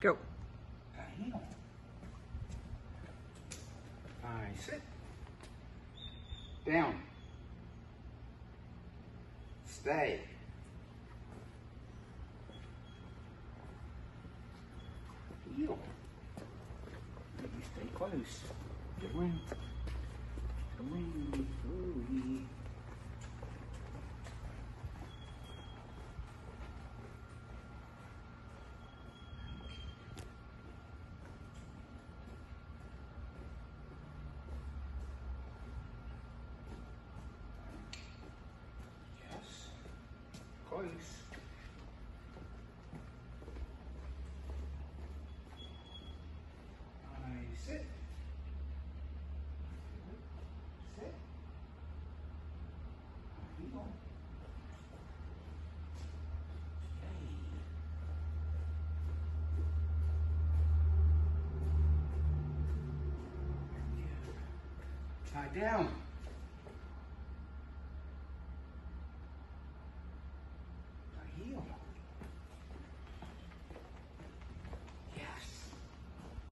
Go. Heel. Sit. Down. Stay. Heel. You stay close. Good one. Ooh. Yes. Close. Sit. Sit. Heel. Stay. Tie down.